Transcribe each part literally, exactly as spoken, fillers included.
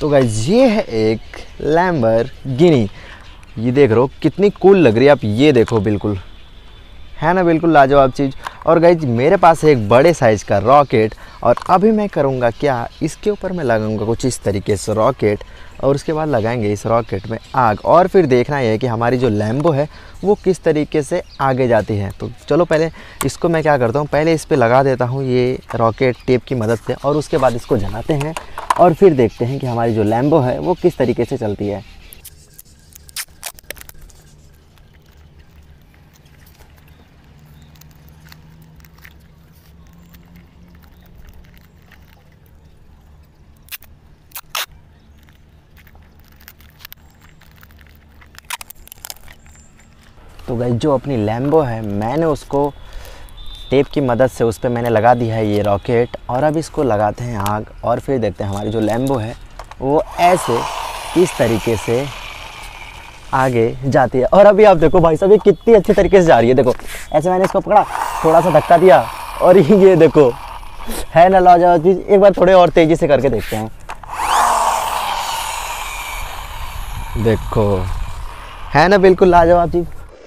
तो गाइस ये है एक लैम्बोर्गिनी। ये देख रहे हो कितनी कूल लग रही है, आप ये देखो, बिल्कुल है ना, बिल्कुल लाजवाब चीज़। और गाइस मेरे पास है एक बड़े साइज़ का रॉकेट, और अभी मैं करूँगा क्या, इसके ऊपर मैं लगाऊंगा कुछ इस तरीके से रॉकेट, और उसके बाद लगाएंगे इस रॉकेट में आग, और फिर देखना है कि हमारी जो लैम्बो है वो किस तरीके से आगे जाती है। तो चलो पहले इसको मैं क्या करता हूँ, पहले इस पर लगा देता हूँ ये रॉकेट टेप की मदद से, और उसके बाद इसको जलाते हैं और फिर देखते हैं कि हमारी जो लैम्बो है वो किस तरीके से चलती है। तो गाइस जो अपनी लैम्बो है मैंने उसको टेप की मदद से उस पर मैंने लगा दिया है ये रॉकेट, और अब इसको लगाते हैं आग, और फिर देखते हैं हमारी जो लैम्बो है वो ऐसे इस तरीके से आगे जाती है। और अभी आप देखो भाई साहब ये कितनी अच्छी तरीके से जा रही है, देखो ऐसे मैंने इसको पकड़ा, थोड़ा सा धक्का दिया, और ये देखो है ना लाजवाब चीज़। एक बार थोड़े और तेज़ी से करके देखते हैं, देखो है ना बिल्कुल लाजवाब चीज़।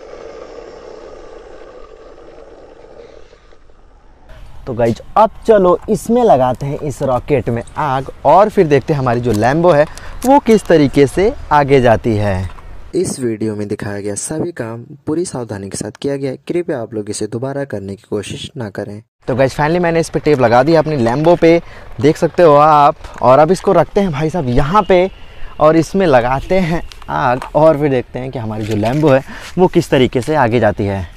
तो गाइज अब चलो इसमें लगाते हैं इस रॉकेट में आग, और फिर देखते हैं हमारी जो लैम्बो है वो किस तरीके से आगे जाती है। इस वीडियो में दिखाया गया सभी काम पूरी सावधानी के साथ किया गया है, कृपया आप लोग इसे दोबारा करने की कोशिश ना करें। तो गाइज फाइनली मैंने इस पे टेप लगा दी अपनी लैम्बो पे, देख सकते हो आप। और अब इसको रखते हैं भाई साहब यहाँ पे, और इसमें लगाते हैं आग, और फिर देखते हैं कि हमारी जो लैम्बो है वो किस तरीके से आगे जाती है।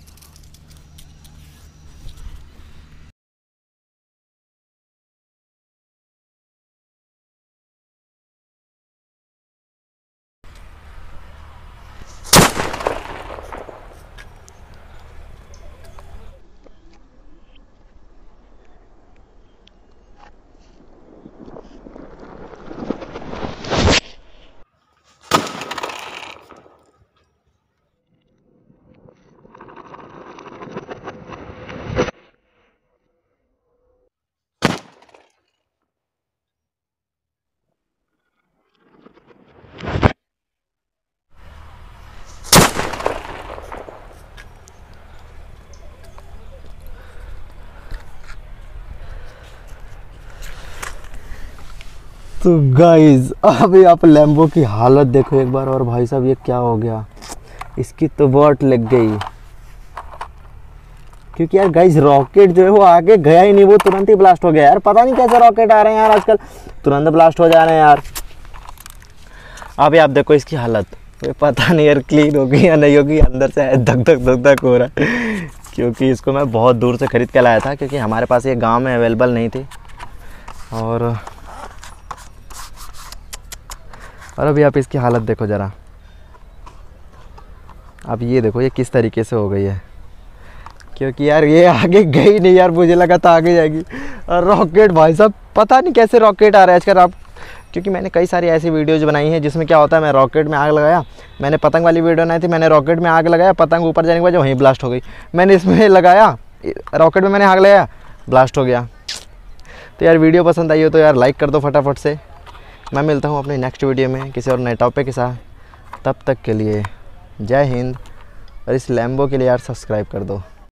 तो गाइज अभी आप लैम्बो की हालत देखो एक बार, और भाई साहब ये क्या हो गया, इसकी तो वाट लग गई, क्योंकि यार गाइज रॉकेट जो है वो आगे गया ही नहीं, वो तुरंत ही ब्लास्ट हो गया यार। पता नहीं कैसे रॉकेट आ रहे हैं यार आजकल, तुरंत ब्लास्ट हो जा रहे हैं यार। अभी आप देखो इसकी हालत, पता नहीं यार क्लीन होगी या नहीं होगी, अंदर से धक धक धक धक हो रहा है, क्योंकि इसको मैं बहुत दूर से खरीद के लाया था, क्योंकि हमारे पास ये गाँव में अवेलेबल नहीं थी। और और अभी आप इसकी हालत देखो ज़रा, अब ये देखो ये किस तरीके से हो गई है, क्योंकि यार ये आगे गई नहीं यार, मुझे लगा था आगे जाएगी। और रॉकेट भाई साहब पता नहीं कैसे रॉकेट आ रहा है आजकल आप, क्योंकि मैंने कई सारी ऐसी वीडियोज़ बनाई हैं जिसमें क्या होता है, मैं रॉकेट में आग लगाया, मैंने पतंग वाली वीडियो बनाई थी, मैंने रॉकेट में आग लगाया, पतंग ऊपर जाने के बाद वहीं ब्लास्ट हो गई। मैंने इसमें लगाया, रॉकेट में मैंने आग लगाया, ब्लास्ट हो गया। तो यार वीडियो पसंद आई हो तो यार लाइक कर दो फटाफट से। मैं मिलता हूँ अपनी नेक्स्ट वीडियो में किसी और नए टॉपिक के साथ, तब तक के लिए जय हिंद। और इस लैम्बो के लिए यार सब्सक्राइब कर दो।